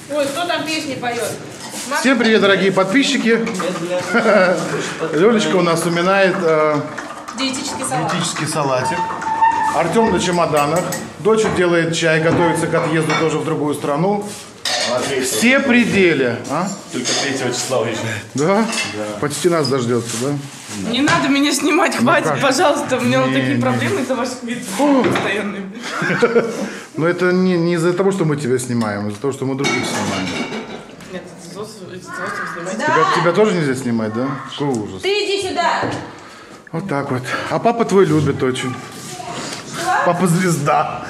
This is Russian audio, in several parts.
Ой, кто там песни поет? Всем привет, дорогие подписчики. Лёлечка у нас уминает диетический салатик. Артем на чемоданах. Дочь делает чай, готовится к отъезду тоже в другую страну. Все пределы. А? Только 3 числа уезжает. Да? Почти нас дождется, да? Не надо меня снимать, хватит, пожалуйста. У меня вот такие проблемы из-за ваших видов постоянные. Но это не из-за того, что мы тебя снимаем, а из-за того, что мы других снимаем. Нет, снимать. Тебя тоже нельзя снимать, да? Какой ужас. Ты иди сюда. Вот так вот. А папа твой любит очень. Папа звезда.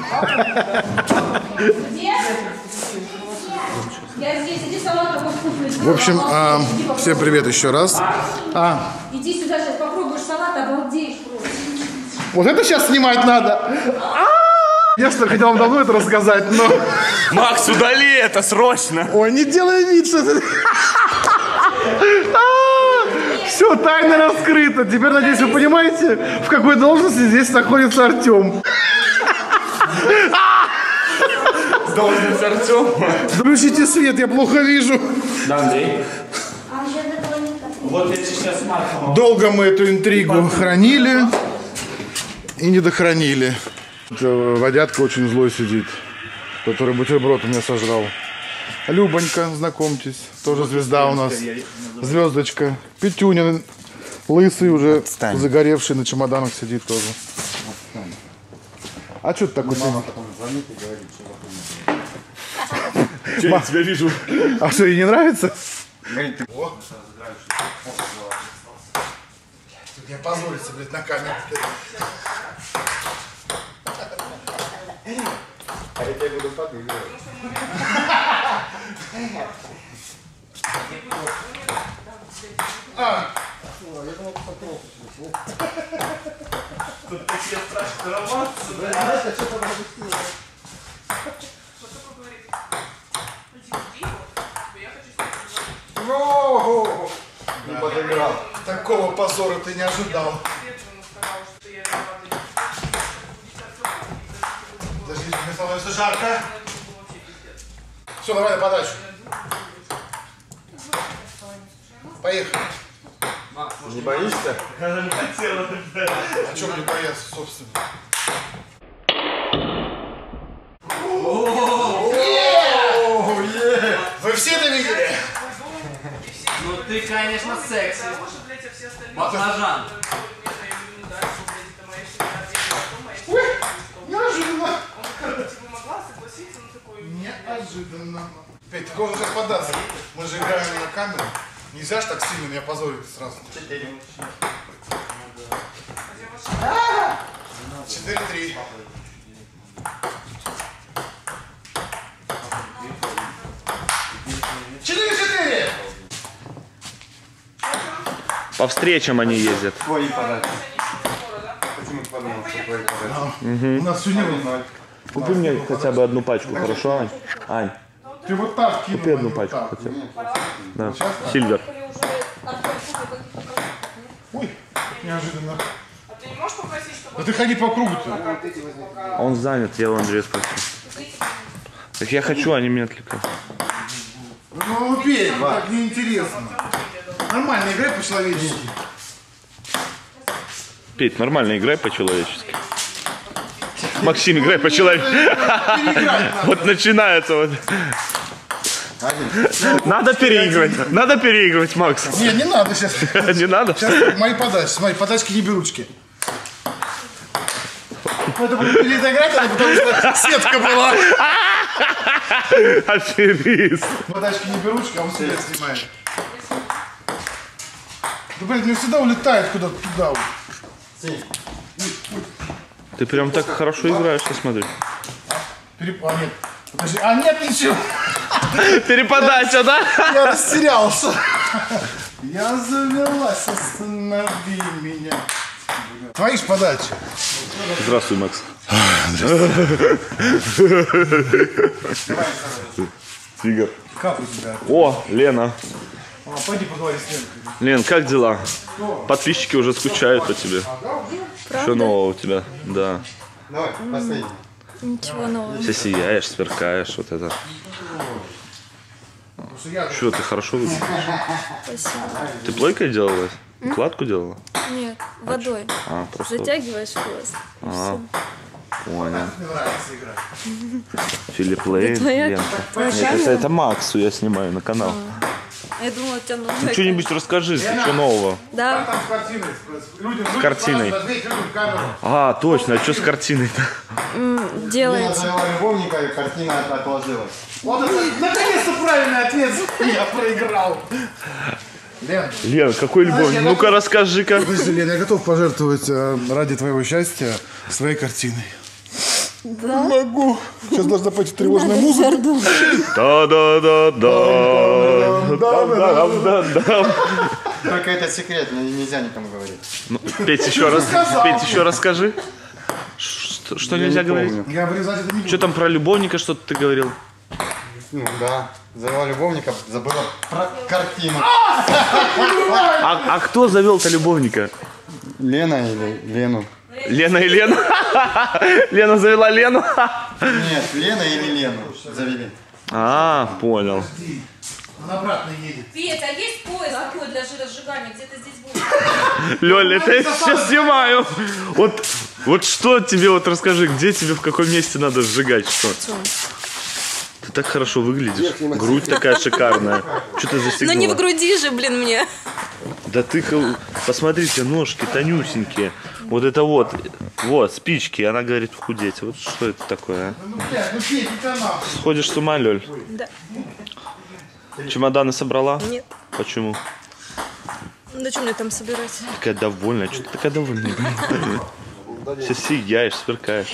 Где? Я здесь, иди салат такой вкусный. В общем, всем привет еще раз. Иди сюда, сейчас попробуешь салат, обалдеешь просто. Вот это сейчас снимать надо. Я что хотел вам давно это рассказать, но... Макс, удали это срочно! Ой, не делай вид, что ты... Все, тайна раскрыта. Теперь, надеюсь, вы понимаете, в какой должности здесь находится Артем. Должность Артем. Включите свет, я плохо вижу. Да, Андрей. Вот я сейчас Максом. Долго мы эту интригу хранили и не дохранили. Водятка очень злой сидит, который бутерброд у меня сожрал. Любонька, знакомьтесь, тоже звезда у нас. Звездочка. Петюнин, лысый уже, загоревший, на чемоданах сидит тоже. А что ты такой сидишь? Че, я тебя вижу. А что, ей не нравится? Я позориться, блядь, на камеру. А я тебя буду подыгрывать. Я думал, Тут такие страшные романсы, да? это что-то пропустило. Не подыграл. Такого позора ты не ожидал. Подожди, мне становится жарко. Все, давай на подачу. Поехали. Не боишься? Она не хотела. А чем мне бояться, собственно? Вы все это видели? Ну ты, конечно, секси. Баклажан. Неожиданно. Неожиданно. Петь, ты должен сейчас податься. Мы же играем на камеру. Нельзя ж так сильно меня позорить сразу. 4-3. По встречам они ездят. Твои подарки. Почему ты подумал, что твои подарки? У нас все не было. Купи мне хотя бы одну пачку, хорошо, Ань? Ань, Ты вот так кинул. купи одну пачку хотя бы. Да. Сильвер. Ой, неожиданно. А ты не можешь попросить, чтобы... Да ты ходи по кругу-то. Он занят, я у Андрея спросил. Так я хочу, они меня отвлекают. Ну, Петь, так неинтересно. Нормально играй по-человечески. Петь, нормально играй по-человечески. Максим, играй по-человечески. Вот начинается вот. Надо переигрывать, Макс. Не надо сейчас. Не надо? Сейчас мои подачи. Смотри, подачки не беручки. Это будет переиграть, потому что сетка была. Аферист. Подачки не беручки, а он себя снимает. Да, блин, мне всегда улетает куда-то туда. Ты прям так хорошо играешь, я смотрю. А, нет. Подожди. А, нет, ничего. Переподача, да? Я растерялся. Я завелась, останови меня. Твои ж подачи. Здравствуй, Макс. Тигр. Как у тебя? О, Лена. Пойди поговори с Ленкой. Лен, как дела? Подписчики уже скучают по тебе. Что нового у тебя? Да. Давай, последний. Ничего нового. Все сияешь, сверкаешь, вот это. Что, ты хорошо выглядишь? Спасибо. Ты плойкой делала? Укладку делала? Нет, водой. Просто... Затягиваешь хвост. и всё. Понял. Филипп Лейн. твоя Лента. камера? Нет, это Максу я снимаю на канал. Я думала, у тебя новая. Ну, что-нибудь расскажи, что нового. Да. С картиной. А, точно, а что с картиной-то? Делается. Завела любовника, и картина отложилась. Вот это, наконец-то правильный ответ. Я проиграл. Лен, какой любовь? Ну-ка расскажи-ка. Подожди, Лен, я готов пожертвовать ради твоего счастья своей картиной. Да. Могу. Сейчас должна пойти тревожная музыка. Да-да-да-да. Только это секрет, нельзя никому говорить. Ну, Петь, еще раз. Петь, еще расскажи. Что нельзя говорить? Я обрезать это не буду. Что там про любовника что-то ты говорил? Ну да, завела любовника, забыла про картину. А кто завел-то любовника? Лена или Лену? Лена и Лена? Лена завела Лену? Нет, Лена или Лену завели. А, понял. Он обратно едет. Петь, а есть пояс такой для жиросжигания? Где-то здесь будет. Лёль, это я сейчас снимаю. Вот что тебе, вот расскажи, где тебе, в каком месте надо сжигать, что? Ты так хорошо выглядишь. Грудь такая шикарная. Что ты застегнула? Ну не в груди же, блин, мне. Да ты, посмотрите, ножки тонюсенькие. Вот это вот спички. Она говорит худеть. Вот что это такое, а? Ну, блядь, ну Петь, не канал. Сходишь с ума, Лёль? Да. Чемоданы собрала? Нет. Почему? Да что мне там собирать? Такая довольная. Что ты такая довольная? Сейчас сияешь, сверкаешь.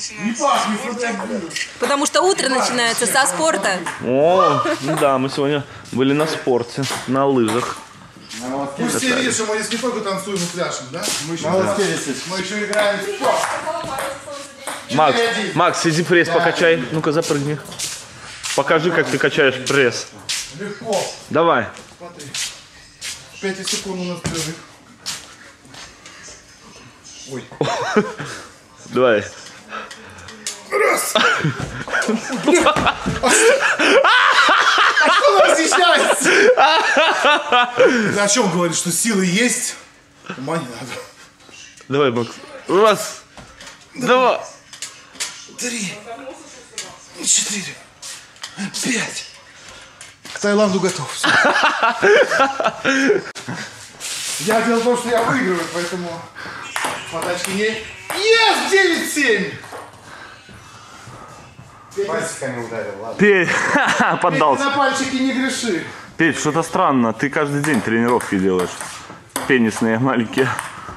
Потому что утро начинается со спорта. О, ну да, мы сегодня были на спорте, на лыжах. Пусть все видят, что мы здесь не только танцуем и пляшем, да? Мы еще, мы еще играем в спорт. Макс, иди пресс покачай. Ну-ка, запрыгни. Покажи, как ты качаешь пресс. Легко. Давай. Смотри. 5 секунд у нас перерыв. Давай. Раз. Откуда разъезжается? Ты о чем говоришь, что силы есть? Ума не надо. Давай, Макс. Раз. Два. 3. 4. 5. К Таиланду готов. Всё. Я делал то, что я выигрываю, поэтому подачки не... Есть 9-7! Пальчиками ударил, ладно. Петь, Ты поддался. на пальчики не греши. Петь, что-то странно. Ты каждый день тренировки делаешь. Пенисные маленькие.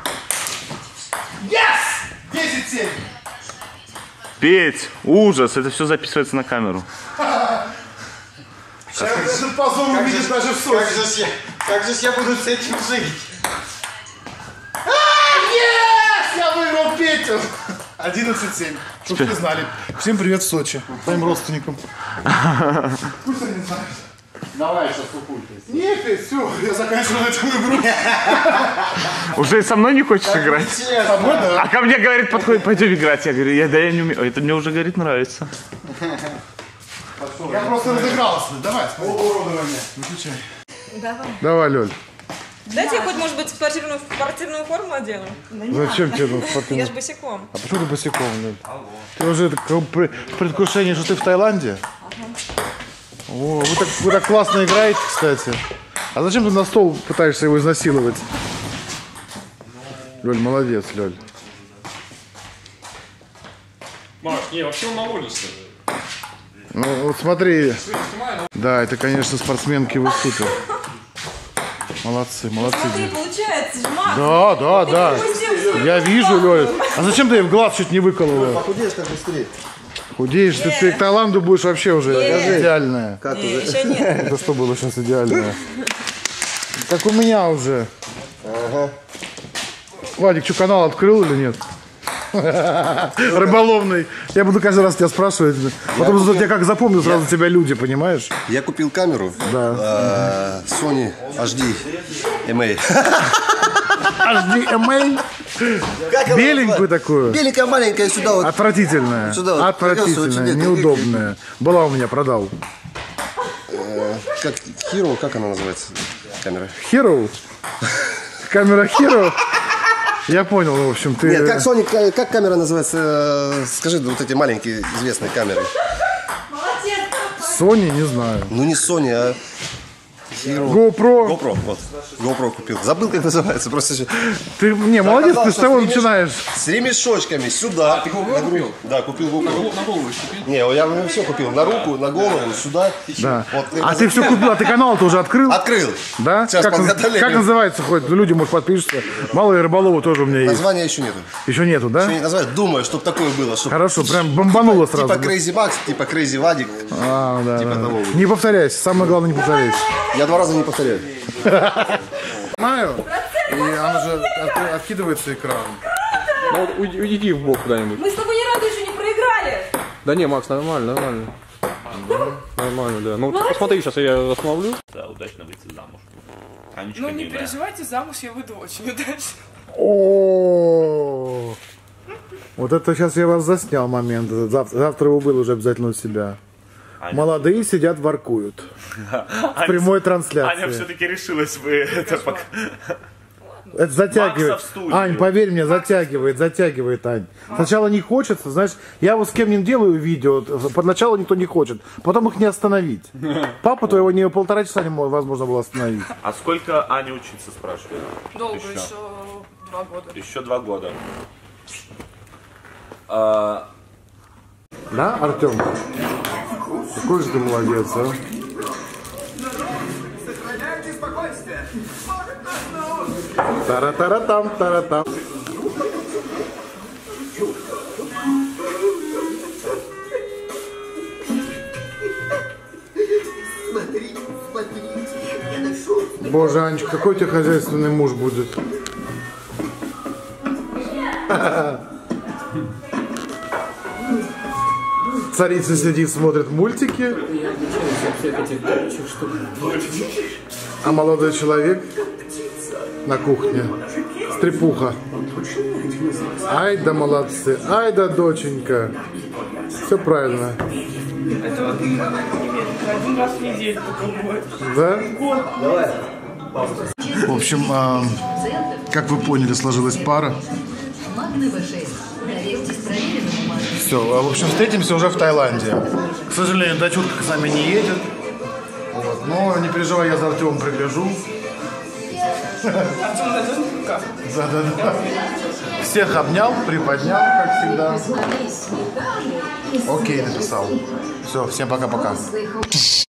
Yes! 10-7! Петь, ужас. Это все записывается на камеру. Сейчас этот позор увидишь даже в Сочи. Как же я буду с этим жить? Yes! Я выиграл Петю! 11-7. Чтобы вы знали. Всем привет в Сочи. Своим родственникам. Пусть они знают. Давай, сейчас укультись. Нет, Петь, все, я заканчиваю эту игру. Уже и со мной не хочешь играть? С тобой, да. А ко мне, говорит, подходит, пойдем играть. Я говорю, я не умею. Это мне уже, говорит, нравится. Я просто разыгрался. Давай, уродование. Выключай. Давай, Лёль. Дайте хоть, может быть, спортивную форму одену. Зачем тебе тут Я спортивный? ж босиком. А почему ты босиком, Лёль? Ты уже в предвкушении, что ты в Таиланде? О, вы так классно играете, кстати. А зачем ты на стол пытаешься его изнасиловать? Лёль, молодец, Лёль. Маш, не, вообще он на воле, что ли? Ну, вот смотри. Да, это, конечно, спортсменки вы супер. Молодцы, молодцы. Смотри, получается, же, Макс. Да. Я вижу, Лёль. А зачем ты ей в глаз чуть не выколола? Похудеешь так быстрее. Худеешь, ты к Таиланду будешь вообще уже идеальная. Как Не, еще нет. Это что было сейчас идеальное? Как у меня уже. Ага. Вадик, что, канал открыл или нет? Рыболовный. Я буду каждый раз тебя спрашивать. Потому что я как запомню сразу тебя люди, понимаешь? Я купил камеру. Да. Sony HD MA. HDMI? Беленькую такую? Беленькая, маленькая, сюда вот. Отвратительная. Сюда вот. Отвратительная, неудобная. Была у меня, продал. как Hero, как она называется? Камера. Hero? Камера Hero? Я понял, в общем, ты... Нет, как Sony, как камера называется? Скажи, вот эти маленькие известные камеры. Sony, не знаю. Ну не Sony, а... Hero. GoPro. Вот. GoPro купил. Забыл, как называется. Просто... Ты, не, молодец, ты с того начинаешь. С ремешочками сюда. Ты купил? Да, купил GoPro. На голову еще купил? Не, я все купил. На руку, на голову, сюда. Да. Вот, А ты все купил, а ты канал-то уже открыл? Открыл. Да? Сейчас Как называется хоть? Люди, может, подпишутся. Малая Рыболова тоже у меня есть. Названия еще нету. Еще нету, да? Еще не назвать. Думаю, чтобы такое было. Чтоб... Хорошо, прям бомбануло сразу. Типа Crazy Max, типа Crazy Вадик. А, да, Типа да. того. Не повторяйся, самое главное, не повторяйся. Я 2 раза не повторяю. Знаю. И она же откидывается экран. Ну вот уйди в бок куда-нибудь. Мы с тобой ни разу еще не проиграли. Да не, Макс, нормально. Нормально, да. Ну посмотри, сейчас я остановлю. Да, удачно выйти замуж. Ну не переживайте, замуж я выйду очень удачно. О, вот это сейчас я вас заснял момент. Завтра его был уже обязательно у себя. Молодые сидят, воркуют. В прямой трансляции. Аня все-таки решилась бы это пока. Это затягивает. Макса в студию. Ань, поверь мне, затягивает, Ань. Сначала не хочется, знаешь, я вот с кем не делаю видео, поначалу никто не хочет, потом их не остановить. Папу твоего не 1,5 часа невозможно было остановить. А сколько Аня учиться, спрашивает? Долго, еще 2 года. Еще 2 года. Да, Артем? Какой же ты молодец, а? Тара-тара-там, тара-там. Боже, Анечка, какой у тебя хозяйственный муж будет? Царица сидит, смотрит мультики. А молодой человек на кухне. Стрепуха. Ай да молодцы, ай да доченька. Все правильно. Это вот один раз в неделю только бывает. Да? В общем, как вы поняли, сложилась пара. Все, в общем, встретимся уже в Таиланде. К сожалению, дочурка с нами не едет. Вот. Но не переживай, я за Артемом пригляжу. Да. Всех обнял, приподнял, как всегда. Окей, написал. Все, всем пока-пока.